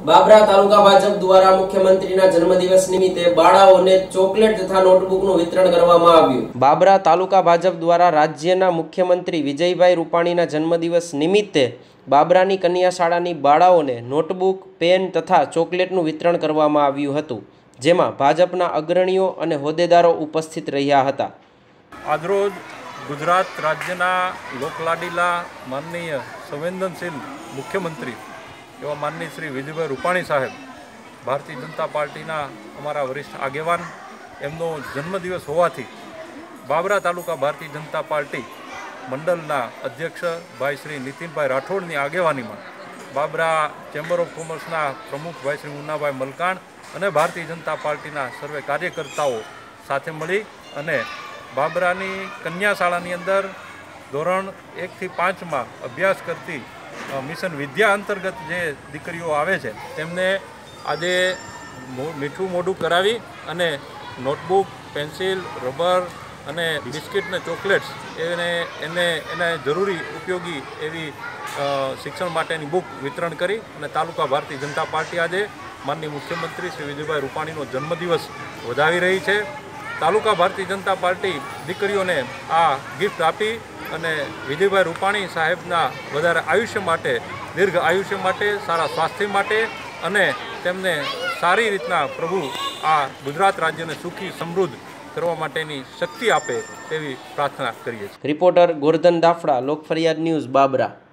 બાબરા તાલુકા ભાજપ દ્વારા મુખ્યમંત્રીના જન્મદિવસ નિમિત્તે બાળાઓને ચોકલેટ તથા નોટબુકનું વિતરણ કરવામાં આવ્યું। બાબરા તાલુકા ભાજપ દ્વારા રાજ્યના મુખ્યમંત્રી વિજયભાઈ રૂપાણીના જન્મદિવસ નિમિત્તે બાબરાની કન્યા શાળાની બાળાઓને નોટબુક, પેન તથા ચોકલેટનું વિતરણ કરવામાં આવ્યું હતું, જેમાં ભાજપના અગ્રણીઓ અને હોદ્દેદારો ઉપસ્થિત રહ્યા હતા। આજરોજ ગુજરાત રાજ્યના લોકલાડીલા માનનીય સંવેદનશીલ મુખ્યમંત્રી એવા માનનીય શ્રી વિજયભાઈ રૂપાણી સાહેબ, ભારતીય જનતા પાર્ટીના અમારા વરિષ્ઠ આગેવાન, એમનો જન્મદિવસ હોવાથી બાબરા તાલુકા ભારતીય જનતા પાર્ટી મંડળના અધ્યક્ષ ભાઈ શ્રી નીતિનભાઈ રાઠોડની આગેવાનીમાં બાબરા ચેમ્બર ઓફ કોમર્સના પ્રમુખ ભાઈ શ્રી મુન્નાભાઈ મલકાણ અને ભારતીય જનતા પાર્ટીના સર્વે કાર્યકર્તાઓ સાથે મળી અને બાબરાની કન્યા શાળાની અંદર ધોરણ 1 થી 5માં અભ્યાસ કરતી મિશન વિદ્યા અંતર્ગત જે દીકરીઓ આવે છે તેમને આજે મીઠું મોઢું કરાવી અને નોટબુક, પેન્સિલ, રબર અને બિસ્કિટ ને ચોકલેટ્સ એને જરૂરી ઉપયોગી એવી શિક્ષણ માટેની બુક વિતરણ કરી અને તાલુકા ભારતીય જનતા પાર્ટી આજે માનનીય મુખ્યમંત્રી શ્રી વિજયભાઈ રૂપાણીનો જન્મદિવસ વધાવી રહી છે। તાલુકા ભારતીય જનતા પાર્ટી દીકરીઓને આ ગિફ્ટ આપી અને વિજયભાઈ રૂપાણી સાહેબના વધારે આયુષ્ય માટે, દીર્ઘ આયુષ્ય માટે, સારા સ્વાસ્થ્ય માટે અને તેમને સારી રીતના પ્રભુ આ ગુજરાત રાજ્યને સુખી સમૃદ્ધ કરવા માટેની શક્તિ આપે તેવી પ્રાર્થના કરીએ છીએ। Reporter Gordhan Dafda, Lokfariyad news, Babra.